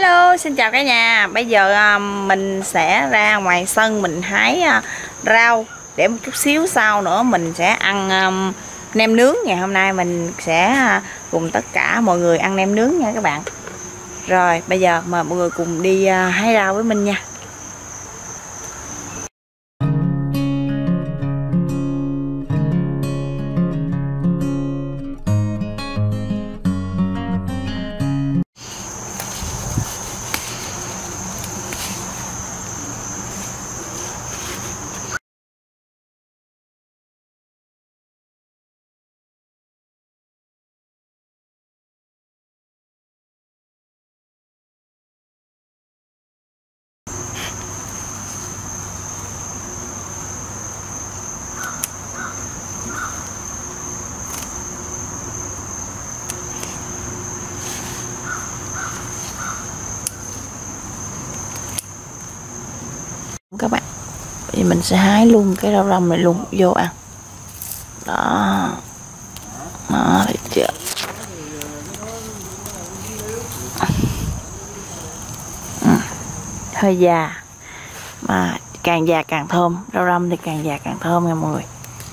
Hello, xin chào cả nhà. Bây giờ mình sẽ ra ngoài sân mình hái rau để một chút xíu sau nữa mình sẽ ăn nem nướng. Ngày hôm nay mình sẽ cùng tất cả mọi người ăn nem nướng nha các bạn. Rồi, bây giờ mời mọi người cùng đi hái rau với mình nha. Các bạn, thì mình sẽ hái luôn cái rau răm này luôn vô ăn. Đó, đó, thấy chưa? Hơi già mà càng già càng thơm. Rau răm thì càng già càng thơm nha mọi người.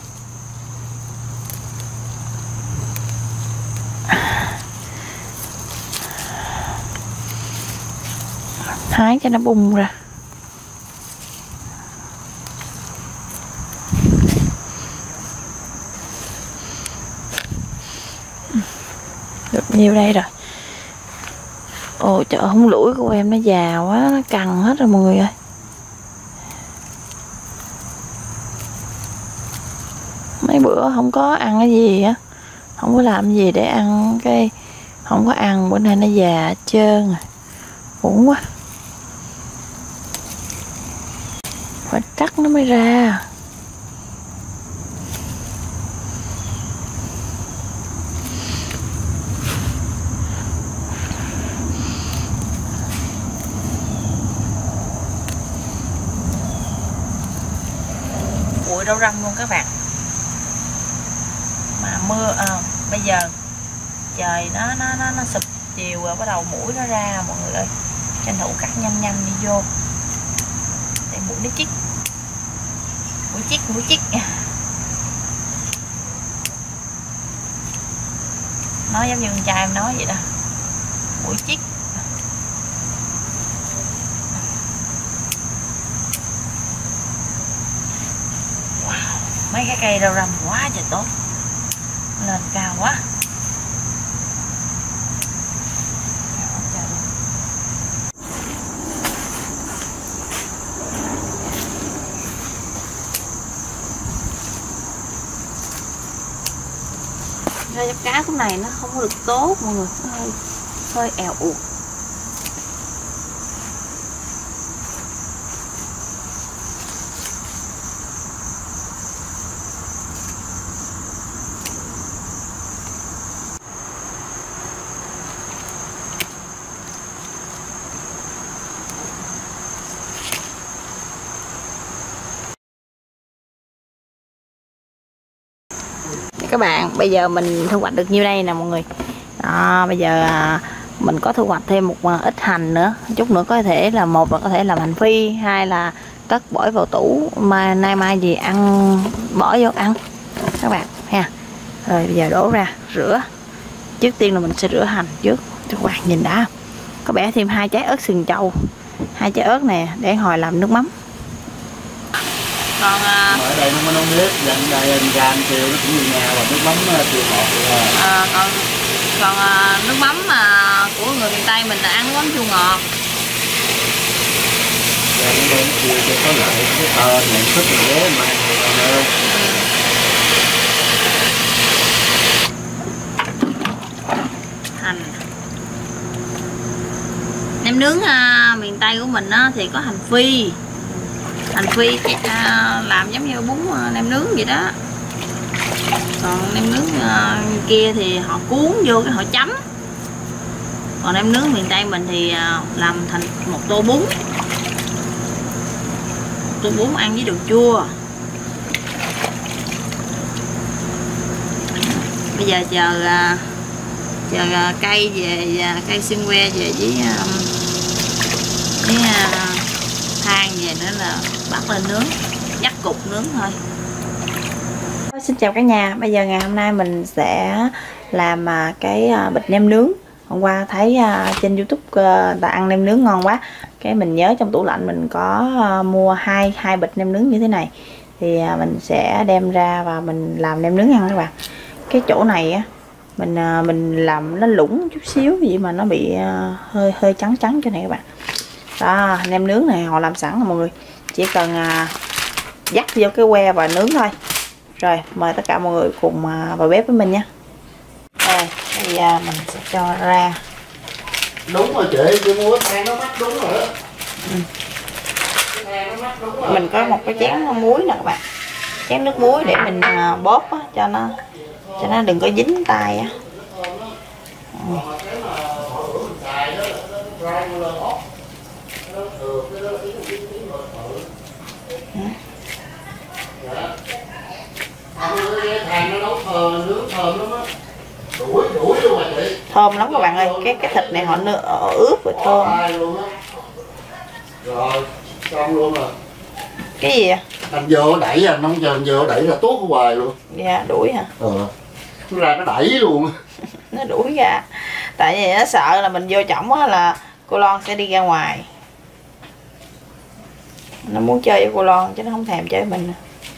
Hái cho nó bung ra. Được nhiêu đây rồi. Ồ trời, húng lủi của em nó già quá, nó cằn hết rồi mọi người ơi. Mấy bữa không có ăn cái gì á, không có làm gì để ăn, cái không có ăn, bữa nay nó già hết trơn rồi. Uổng quá, phải cắt nó mới ra. Bụi rau răm luôn các bạn. Mà mưa bây giờ trời nó sụp chiều rồi, bắt đầu mũi nó ra mọi người ơi. Tranh thủ cắt nhanh nhanh đi vô để mũi nó chích. Mũi chích. Nói giống như con trai em nói vậy đó. Mũi chích. Mấy cái cây rau răm quá trời tốt, lên cao quá. Rau diếp cá của này nó không có được tốt mọi người, nó hơi èo uột. Các bạn, bây giờ mình thu hoạch được nhiêu đây nè mọi người. Đó, bây giờ mình có thu hoạch thêm một ít hành nữa, chút nữa có thể là một là có thể làm hành phi, hai là cất bỏ vào tủ mà nay mai gì ăn bỏ vô ăn các bạn ha. Rồi bây giờ đổ ra rửa. Trước tiên là mình sẽ rửa hành trước cho các bạn nhìn đã. Có bẻ thêm 2 trái ớt sừng trâu, 2 trái ớt nè để hồi làm nước mắm. Còn ở đây nó có nấu nước, gần đây anh ra anh kêu nó cũng như nhau và nước mắm tiêu ngọt rồi. Còn nước mắm mà của người miền Tây mình là ăn nước mắm chua ngọt. Ra nó bên kêu cho có lợi cái tên này thích là ghé mà ơi. Hành. Nem nướng miền Tây của mình thì có hành phi. Hành phi làm giống như bún nem nướng vậy đó. Còn nem nướng kia thì họ cuốn vô cái họ chấm. Còn nem nướng miền Tây mình thì làm thành một tô bún. Tô bún ăn với đồ chua. Bây giờ chờ cây về, cây xương que về với Cái than về nữa là bắt lên nướng, dắt cục nướng thôi. Xin chào cả nhà, bây giờ ngày hôm nay mình sẽ làm cái bịch nem nướng. Hôm qua thấy trên YouTube người ta ăn nem nướng ngon quá, cái mình nhớ trong tủ lạnh mình có mua hai bịch nem nướng như thế này, thì mình sẽ đem ra và mình làm nem nướng ăn các bạn. Cái chỗ này á mình làm nó lủng chút xíu vậy mà nó bị hơi trắng trắng chỗ này các bạn. Đó, nem nướng này họ làm sẵn rồi mọi người, chỉ cần dắt vô cái que và nướng thôi. Rồi mời tất cả mọi người cùng vào bếp với mình nha. Rồi bây giờ mình sẽ cho ra. Đúng rồi chị mua than nó mắc đúng rồi đó. Mình có một cái chén muối nè các bạn, chén nước muối để mình bóp á, cho nó đừng có dính tay á. Than nó nấu thơm, nướng thơm lắm á. Đuổi luôn rồi chị. Thơm lắm các bạn ơi, cái thịt này họ ướp rồi thơm. Rồi, xong luôn rồi. Cái gì vậy? Anh vô đẩy, anh không chờ anh vô đẩy là tuốt hoài luôn. Dạ, đuổi hả? Nó ra nó đẩy luôn. Nó đuổi ra. Tại vì nó sợ là mình vô chổng á là cô Loan sẽ đi ra ngoài. Nó muốn chơi với cô Loan chứ nó không thèm chơi với mình.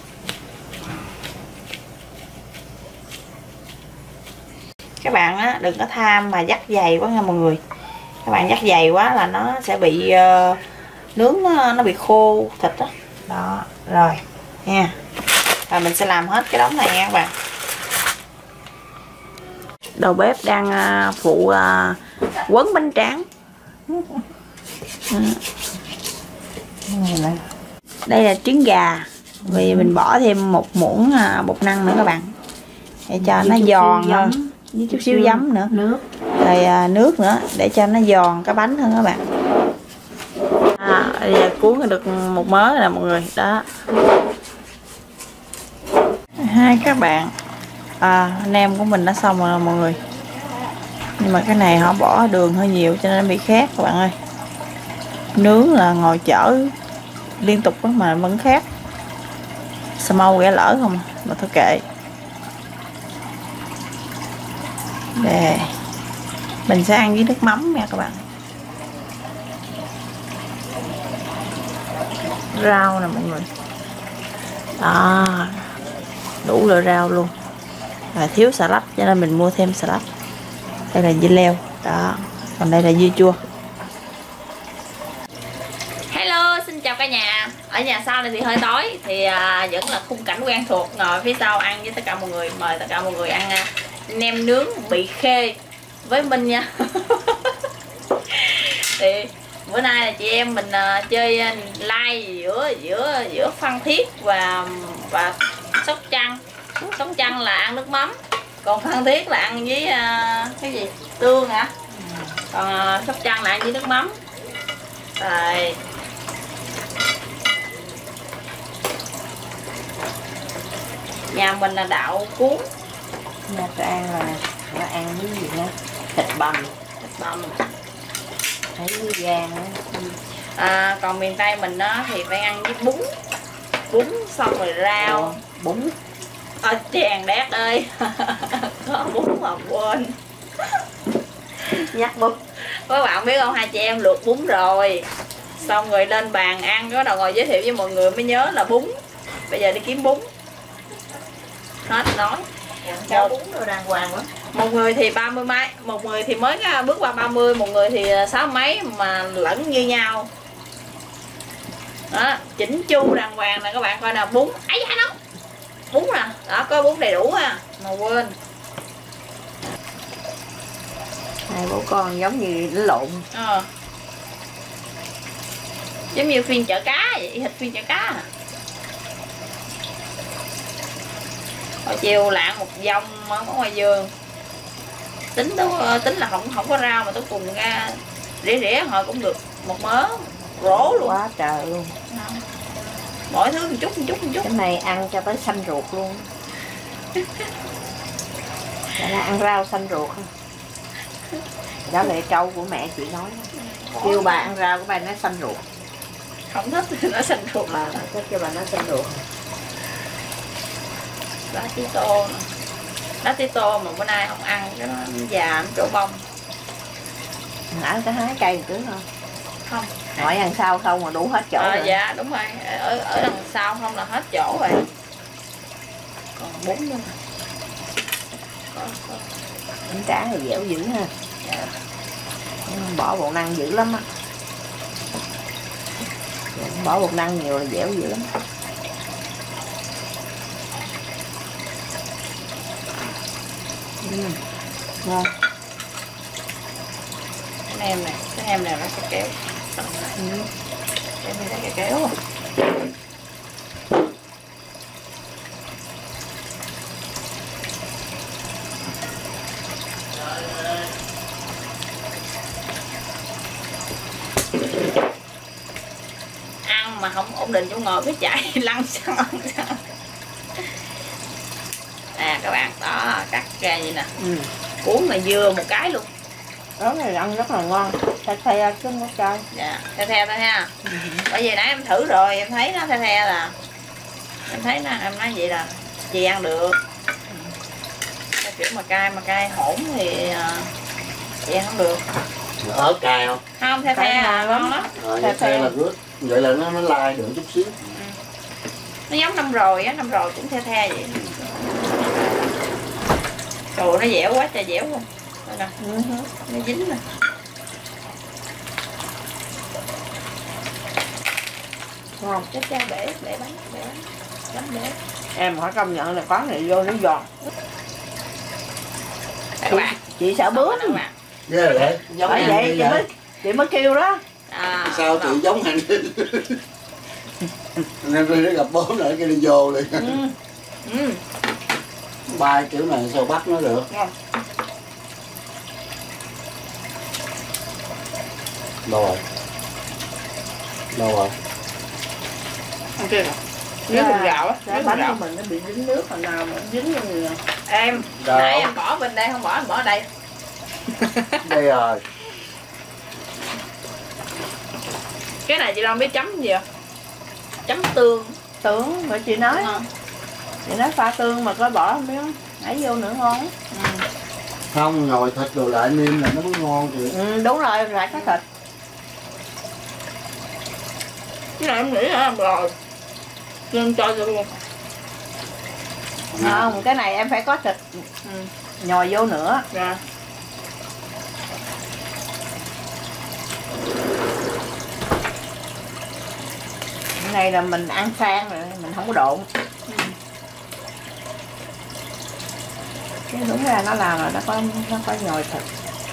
Các bạn á đừng có tham mà dắt dày quá nha mọi người. Các bạn dắt dày quá là nó sẽ bị nướng nó bị khô thịt đó. Đó, rồi nha. Và mình sẽ làm hết cái đống này nha các bạn. Đầu bếp đang phụ quấn bánh tráng. Đây là trứng gà, vì mình bỏ thêm một muỗng bột năng nữa các bạn, để cho nó giòn hơn, với chút xíu giấm nữa, rồi nước nữa để cho nó giòn cái bánh hơn các bạn. Bây giờ cuốn được một mớ nè mọi người đó. Hai các bạn, nem của mình đã xong rồi mọi người, nhưng mà cái này họ bỏ đường hơi nhiều cho nên bị khét các bạn ơi. Nướng là ngồi chở liên tục đó mà vẫn khét. Sao mau ghẻ lỡ không mà thôi kệ. Đây, mình sẽ ăn với nước mắm nha các bạn. Rau nè mọi người. Đó, đủ loại rau luôn. Và thiếu xà lách cho nên mình mua thêm xà lách. Đây là dưa leo đó, còn đây là dưa chua. Hello, xin chào cả nhà. Ở nhà sau này thì hơi tối, thì vẫn là khung cảnh quen thuộc, ngồi phía sau ăn với tất cả mọi người. Mời tất cả mọi người ăn nem nướng bị khê với Minh nha. Thì bữa nay là chị em mình chơi live giữa Phan Thiết và Sóc Trăng. Sóc Trăng là ăn nước mắm, còn Phan Thiết là ăn với cái gì, tương hả? Còn Sóc Trăng là ăn với nước mắm. Rồi nhà mình là đậu cuốn, Nha Trang là nó ăn với gì nữa, thịt bằm thấy với gan nữa. Còn miền Tây mình đó thì phải ăn với bún xong rồi rau. Bún Chàng đét ơi. Có bún mà quên nhắc bún. các bạn biết không, hai chị em luộc bún rồi xong rồi lên bàn ăn, có đầu ngồi giới thiệu với mọi người mới nhớ là bún. Bây giờ đi kiếm bún hết nói. Cho bún rồi đàng hoàng lắm. Một người thì 30 mấy, một người thì mới bước qua 30, một người thì 60 mấy mà lẫn như nhau đó, chỉnh chu đàng hoàng nè các bạn coi nào. Bún ấy da nó bún nè đó, có bún đầy đủ ha mà quên. Hai bố con giống như đánh lộn. Giống như phiên chợ cá vậy, thịt phiên chợ cá à. Hồi chiều lạng một vòng ở ngoài vườn, tính là không có rau mà tôi cùng ra rỉa hồi cũng được một mớ rổ luôn, Quá trời luôn. mỗi thứ một chút. Cái này ăn cho tới xanh ruột luôn. Đó là ăn rau xanh ruột không? Đó là câu của mẹ chị nói. Kêu bà ăn rau của bà nó xanh ruột. Không thích thì nó xanh ruột. Bà thích cho bà nó xanh ruột. Lá tía tô nè. Lá tía tô mà bữa nay không ăn cái nó già nó trổ bông. Nãy có hái cây cứ thôi. Không. Hỏi ăn sau không mà đủ hết chỗ rồi. Dạ đúng rồi. Ở đằng sau không là hết chỗ rồi. Còn 4 nữa. Có. Bánh tráng thì dẻo dữ ha. Dạ. Bỏ bột năng dữ lắm á. Bỏ bột năng nhiều là dẻo dữ lắm. Ngon. Cái nem này nó sẽ kéo tận này. Cái này sẽ kéo. Ăn mà không ổn định chỗ ngồi cái chạy lăn xăng. À các bạn đó, cắt ra vậy nè. Cuốn mà dưa một cái luôn. Đó này ăn rất là ngon. The chứ không có cay. Dạ, the thôi ha. Bởi vì nãy em thử rồi, em thấy nó the là em thấy nó, em nói vậy là chị ăn được. Cái kiểu mà cay hỗn thì chị ăn không được. Ớt cay không? Không, the là ngon lắm. The là good. Vậy là nó lai được chút xíu. Nó giống năm rồi á, năm rồi cũng the vậy. Trời nó dẻo quá trời dẻo luôn. Nè. Nó dính nè. Ngon. Chắc cha bể bánh. Bánh bể. Em phải công nhận là có này vô nó giòn. Các bạn. Chị sợ bướm. Ghê rồi đấy. Bởi vậy chị mới kêu đó. Sao chị giống hành nên tôi gặp bố lại cái đi vô liền. Ba kiểu này sao bắt nó được. Đâu rồi? Không kia nè. Nước cùng gạo á. Cái bánh của mình nó bị dính nước hồi nào mà nó dính như người. Em, nãy em bỏ bên đây không bỏ, em bỏ ở đây. Đây rồi. Cái này chị Long biết chấm gì không? Chấm tương. Tưởng mà chị nói. Chị nói pha tương mà có bỏ không biết nãy vô nữa ngon. Không, nhồi thịt đồ lại nêm là nó mới ngon chị. Đúng rồi, lại có thịt. Cái này em nghĩ là làm rồi. Nên cho vô luôn. Không, cái này em phải có thịt nhồi vô nữa. Dạ. Cái này là mình ăn sang rồi, mình không có độn. Cái đúng ra nó làm rồi, nó có nhồi thịt.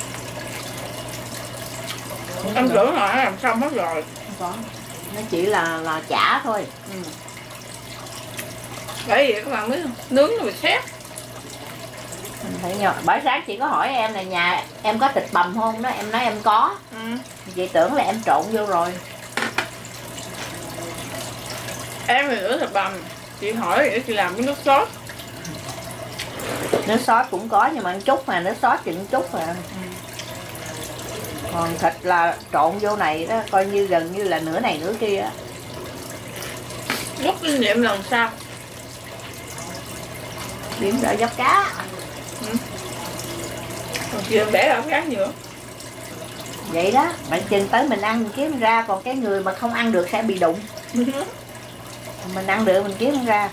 Em tưởng là nó làm xong hết rồi. Không có. Nó chỉ là chả thôi. Bởi vì các bạn biết không? Nướng nó bị khét. Mình phải nhồi. Bởi sáng chị có hỏi em là nhà em có thịt bằm không đó, em nói em có. Chị tưởng là em trộn vô rồi. Em thì nướng thịt bằm. Chị hỏi để chị làm cái nước sốt. Nước sốt cũng có nhưng mà một chút mà, nước sốt chỉ một chút mà. Còn thịt là trộn vô này đó, coi như gần như là nửa này nửa kia á. Rút kinh nghiệm lần sau. Điểm đỡ dốc cá. Còn chị bẻ ống cá nhiều. Vậy đó, bạn chừng tới mình ăn mình kiếm ra, còn cái người mà không ăn được sẽ bị đụng. Mình ăn được mình kiếm ra.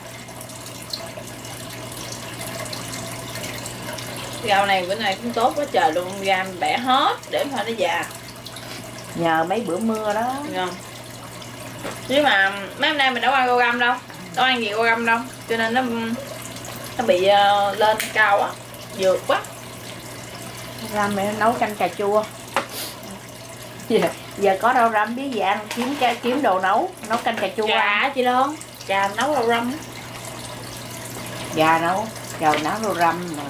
Rau này bữa nay cũng tốt quá trời luôn, ra bẻ hết để thôi nó già. Nhờ mấy bữa mưa đó. Ngon. Nhưng mà mấy hôm nay mình đâu ăn rau găm đâu, đâu ăn gì rau găm đâu, cho nên nó bị lên cao á, vượt quá. Răm mẹ nấu canh cà chua. Giờ có rau răm biết gì ăn, kiếm đồ nấu canh cà chua. Gà chị Loan, gà nấu rau răm. Gà nấu rau răm mà.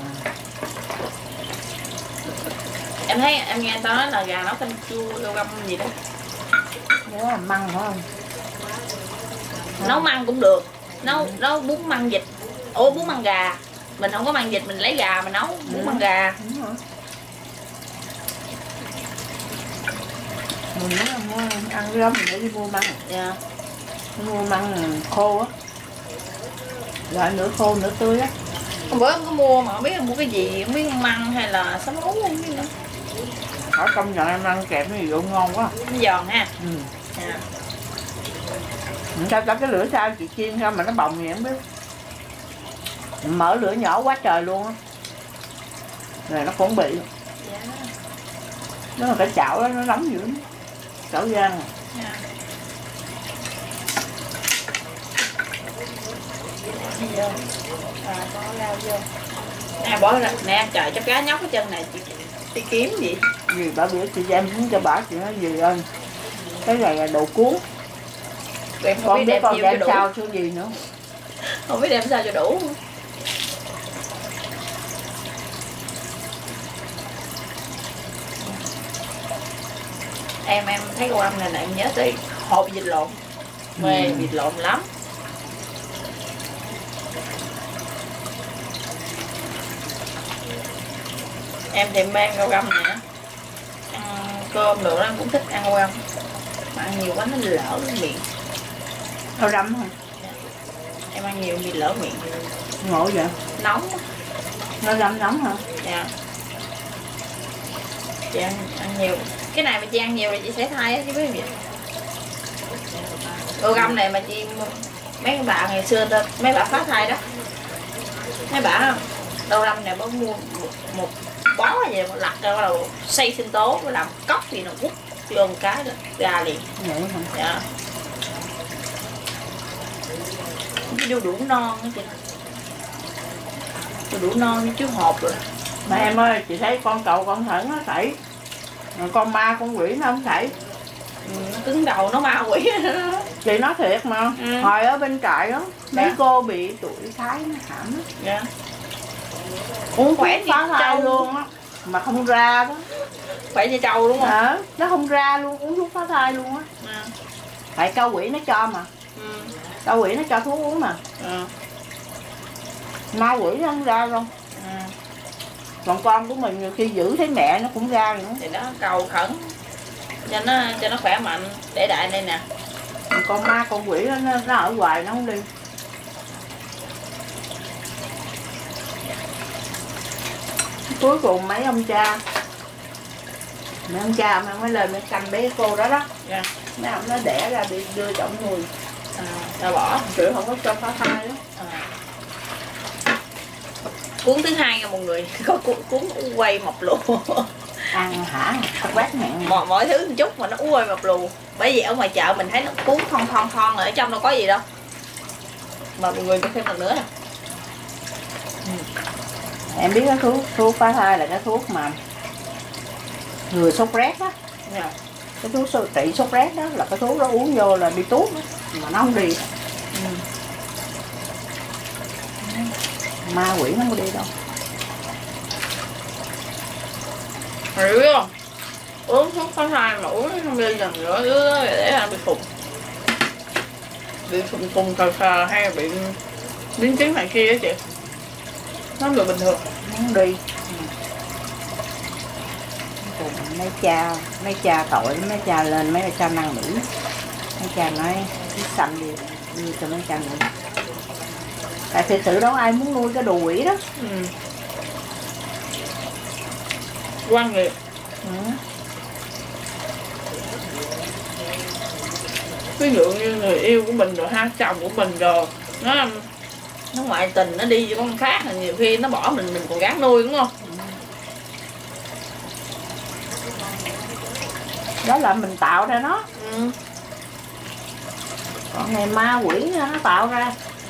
Em thấy em nghe tao nói là gà nấu canh chua rau răm gì đó. Nhớ là măng phải không? Nấu măng cũng được, nấu bún măng vịt, bún măng gà. Mình không có măng vịt mình lấy gà mà nấu bún măng gà. Mình muốn ăn cái đó mình để đi mua măng. Dạ. Mua măng khô á. Loại nửa khô nửa tươi á. Hôm bữa em có mua mà không biết mua cái gì, không biết măng hay là sấu ấu không biết nữa. Hỏi công nhận em ăn kẹp cái gì cũng ngon quá. Nó giòn ha. Ừ. Dạ. Sao ta cái lửa sao chị chiên sao mà nó bồng vậy không biết. Mở lửa nhỏ quá trời luôn á. Rồi nó cũng bị. Dạ. Nó là cái chảo đó nó nóng dữ lắm. Chảo rang à. Dạ. Vô. Có rau vô. Nè bỏ ra nè, trời cho cá nhóc cái chân này chị kiếm gì? Gì bà bữa chị đem xuống cho bà chị nói gì ơi. Cái này là đồ cuốn. Em không Con biết biết đem con chiêu đem cho đủ. sao chứ gì nữa. Không biết đem sao cho đủ. Em thấy cô ăn này nè, em nhớ tới hộp vịt lộn. Mê vịt lộn lắm. Em thì mê ăn rau găm này á. Ăn cơm được đó, em cũng thích ăn rau găm. Mà ăn nhiều quá nó lỡ cái miệng. Rau răm hả? Em ăn nhiều bị lỡ miệng. Ngộ vậy? Nóng. Rau răm nóng hả? Dạ. Chị ăn nhiều. Cái này mà chị ăn nhiều thì chị sẽ thay á chứ biết gì. Rau găm này mà chị mấy bạn ngày xưa mấy bạn phá thai đó. Mấy bạn rau găm này mới mua một bó vậy mà lặt ra bắt đầu xay sinh tố rồi làm cốc thì nó quất vô một cái là ra liền. Vậy hả? Dạ. Cái đu đủ non á chị. Đu đủ non như chú hộp rồi. Mà em ơi, chị thấy con cậu con thẫn nó thảy. Con ma con quỷ nó không thảy. Nó cứng đầu nó ma quỷ. Chị nói thiệt mà. Ừ. Hồi ở bên trại đó, mấy Dạ. cô bị tuổi thái nó hãm á. Dạ. Uống Khỏe thuốc như phá thai trâu luôn á. Mà không ra đó. Khỏe như trâu đúng không? Nó không ra luôn, uống thuốc phá thai luôn á. À. Tại cao quỷ nó cho mà. Ừ. Cao quỷ nó cho thuốc uống mà. À. Ma quỷ nó không ra đâu. À. Còn con của mình nhiều khi giữ thấy mẹ nó cũng ra nữa. Thì nó cầu khẩn cho nó khỏe mạnh để đại đây nè. Con ma con quỷ nó ở ngoài nó không đi. Cuối cùng mấy ông cha mới lên mới canh bé cô đó đó. Dạ. Mấy ông nó đẻ ra đi đưa cho ông nuôi. Ta bỏ. Kiểu không có cho phá thai đó. Cuốn thứ hai nha mọi người. Có cuốn quay mọc lù. Ăn hả? Thật bát nặng. Mọi thứ một chút mà nó quay mọc lù. Bởi vì ở ngoài chợ mình thấy nó cuốn thon rồi ở trong đâu có gì đâu. Mà mọi người cho thêm lần nữa nè. Em biết cái thuốc phá thai là cái thuốc mà người sốt rét á. Dạ. Cái thuốc trị sốt rét đó là cái thuốc đó uống vô là đi tuốt đó. Mà nó không đi. Ma quỷ nó không đi đâu. Hiểu không? Uống thuốc phá thai mà uống không đi lần nữa để ăn bị khùng. Bị khùng khờ hay là bị biến chứng này kia á chị. Nó người bình thường. Nó không đi. Cùng mấy cha tội mấy cha lên mấy cha năng nỉ. Mấy cha nói xanh đi đưa cho mấy cha nữa. Tại thì tự đâu ai muốn nuôi cái đồ quỷ đó. Quan nghiệp. Ví dụ như người yêu của mình rồi ha, chồng của mình rồi nó ngoại tình nó đi với con khác là nhiều khi nó bỏ mình còn gán nuôi đúng không? Đó là mình tạo ra nó. Còn này ma quỷ nó tạo ra.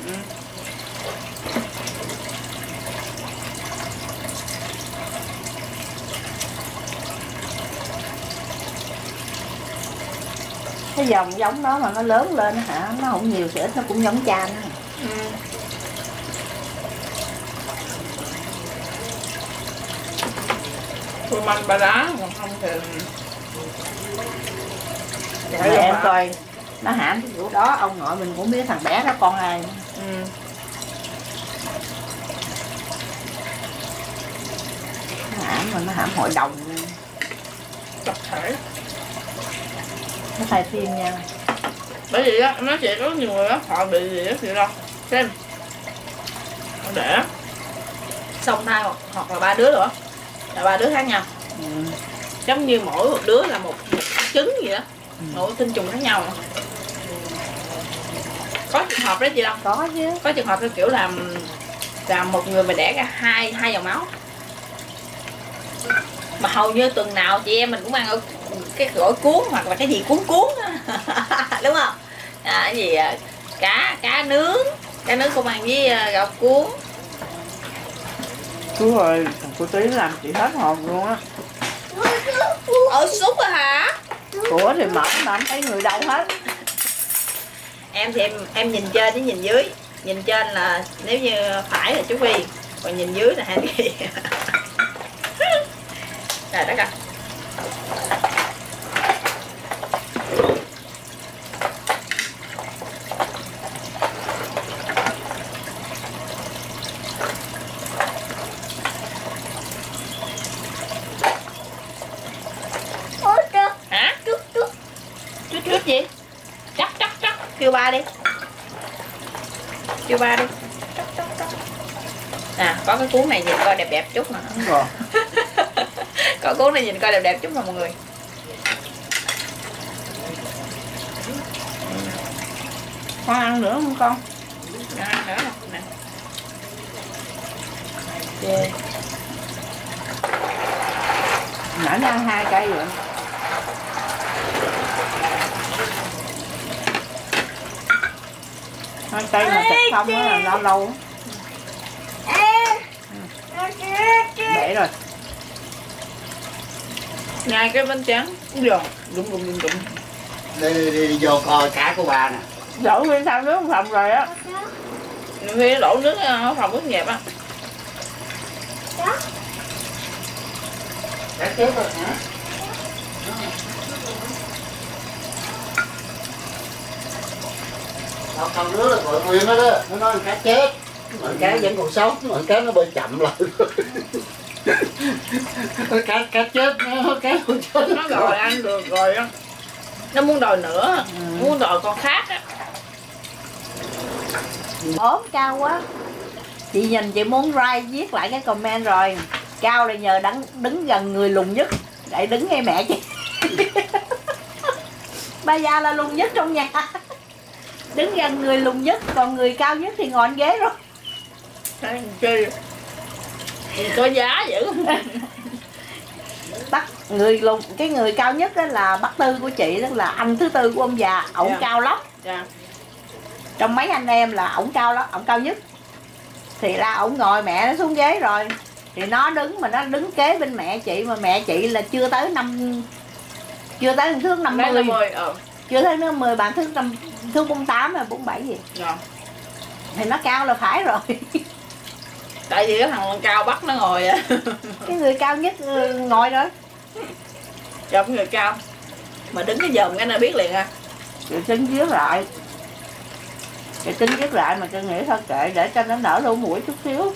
Cái dòng giống đó mà nó lớn lên hả, nó không nhiều thì ít nó cũng giống cha nó. Tôi manh ba đá còn không thì Mà em coi nó hãm cái vụ đó ông nội mình cũng biết thằng bé đó con ai. Nó hãm mà nó hãm hội đồng tập thể. nó thay phim nha. Bởi vì á nó sẽ có nhiều người á họ bị gì á chị đâu xem để xong thai hoặc là 3 đứa nữa là 3 đứa khác nhau. Giống như mỗi một đứa là một trứng gì đó, mỗi tinh trùng khác nhau. Có trường hợp đó chị đâu? Có chứ. Có trường hợp theo kiểu là một người mà đẻ ra hai dòng máu, mà hầu như tuần nào chị em mình cũng ăn ở cái gỏi cuốn hoặc là cái gì cuốn đúng không? Cái gì cá nướng cũng ăn với gạo cuốn. Chú ơi, thằng cô Tí làm chị hết hồn luôn á. Ở súc à hả? Ủa thì mở mà không thấy người đâu hết. Em thì em nhìn trên với nhìn dưới. Nhìn trên là nếu như phải là chú Vi, còn nhìn dưới là hai Kỳ. Trời đất ơi. Hả? Chút gì? Chắc kêu ba đi. Kêu ba đi. À, có cái cuốn này nhìn coi đẹp chút mà. Đúng rồi. Có cuốn này nhìn coi đẹp chút mà mọi người. Con ăn nữa không con? Ăn nữa nè. Okay. Nãy nó ăn 2 cây rồi. Hai cây mà thịt không á là lâu lâu. Bể rồi. Ngay cái bánh tráng giòn đụng. Đi vô coi cá của ba nè. Đổ nguyên sao nước không phòng rồi á. Khi đổ nước ở phòng ướt nhẹp á. Cá chết rồi hả? Con đứa là gọi Nguyên đó đó, nó nói cá chết. Con cá vẫn còn sống, con cá nó bơi chậm lại. cá chết, cá còn chết. Nó rồi ăn được rồi á. Nó muốn đòi nữa, muốn đòi con khác á. ốm cao quá. Chị nhìn chị muốn viết lại cái comment rồi. Cao là nhờ đứng gần người lùn nhất để đứng ngay mẹ chị. Ba già là lùn nhất trong nhà. Đứng gần người lùn nhất, còn người cao nhất thì ngồi trên ghế rồi. Chơi có giá dữ. Bắt người lùn, cái người cao nhất đó là bác Tư của chị, tức là anh thứ tư của ông già, ổng Dạ. cao lắm. Dạ. Trong mấy anh em là ổng cao lắm, ổng cao nhất. Thì là ổng ngồi mẹ nó xuống ghế rồi. Thì nó đứng mà nó đứng kế bên mẹ chị, mà mẹ chị là chưa tới thước 50. Chưa tới nó 10, bạn thước 48 hay 47 gì. Dạ. Thì nó cao là phải rồi. Tại vì cái thằng cao bắt nó ngồi á. Cái người cao nhất ngồi rồi. Chọn người cao mà đứng cái dòm cái nó biết liền à. Chị tính viết lại. Chị tính viết lại mà tôi nghĩ thôi kệ để cho nó nở lỗ mũi chút xíu.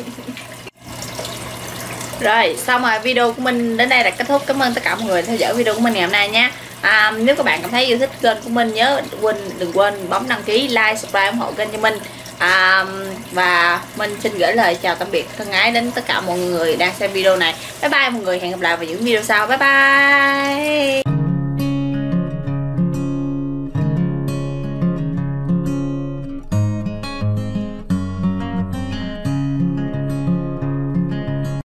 Rồi, xong rồi video của mình đến đây là kết thúc. Cảm ơn tất cả mọi người theo dõi video của mình ngày hôm nay nha. Nếu các bạn cảm thấy yêu thích kênh của mình, đừng quên bấm đăng ký, like, subscribe ủng hộ kênh cho mình. Và mình xin gửi lời chào tạm biệt thân ái đến tất cả mọi người đang xem video này. Bye bye mọi người, hẹn gặp lại vào những video sau. Bye bye.